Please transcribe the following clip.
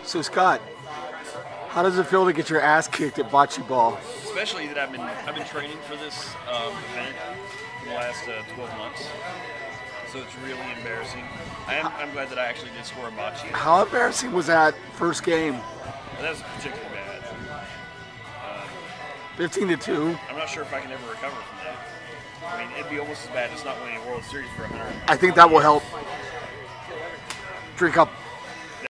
So Scott, how does it feel to get your ass kicked at bocce ball? Especially that I've been training for this event for the last 12 months, so it's really embarrassing. I'm glad that I actually did score a bocce. How embarrassing was that first game? That was particularly bad. 15-2. I'm not sure if I can ever recover from that. I mean, it'd be almost as bad as not winning a World Series for 100. I think that will help. Drink up.